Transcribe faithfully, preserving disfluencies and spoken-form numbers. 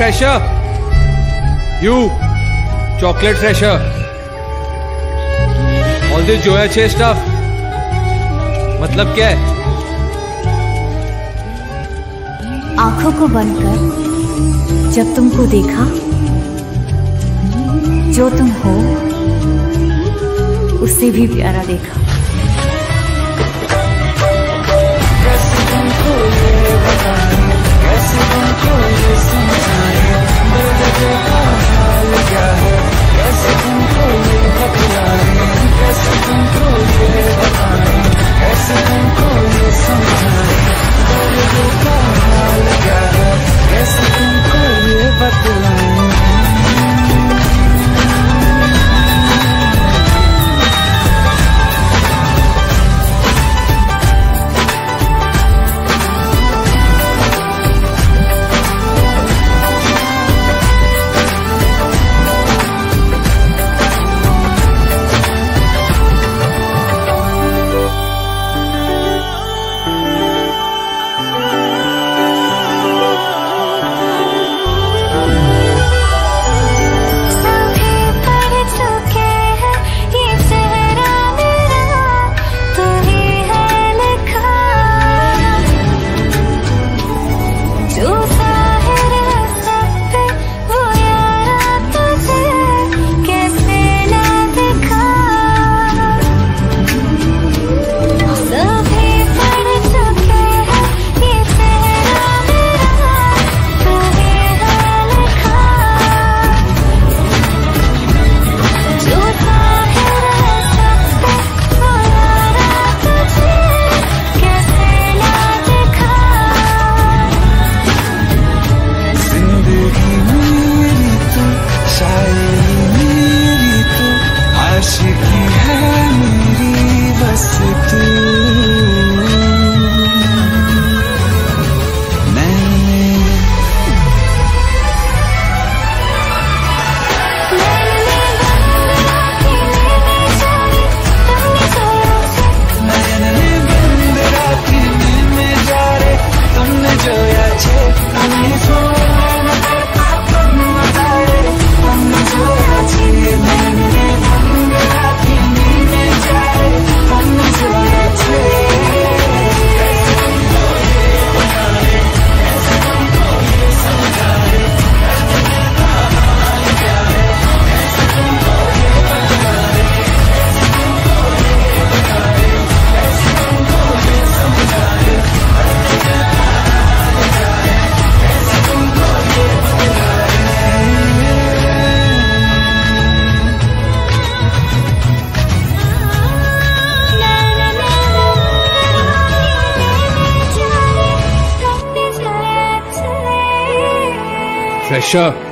fresher. You, chocolate fresher. All this joya che stuff. मतलब क्या है? आंखों को बंद कर जब तुमको देखा, जो तुम हो उससे भी प्यारा देखा। कैसे तुमको ये बताएं, कैसे तुमको ये समझाएं, मेरे का हाल क्या है, कैसे तुमको ये बतलाएं, कैसे तुमको ये बताएं, कैसे तुमको ये समझाएं, मेरे का हाल क्या है, कैसे तुमको ये बतलाएं। Fresher.